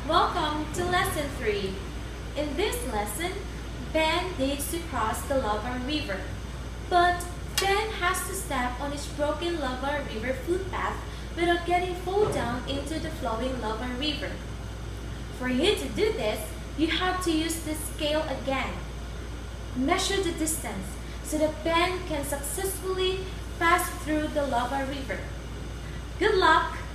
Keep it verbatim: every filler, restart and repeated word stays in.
Welcome to lesson three. In this lesson, Ben needs to cross the lava river. But Ben has to step on his broken lava river footpath without getting fall down into the flowing lava river. For you to do this, you have to use the scale again. Measure the distance so that Ben can successfully pass through the lava river. Good luck!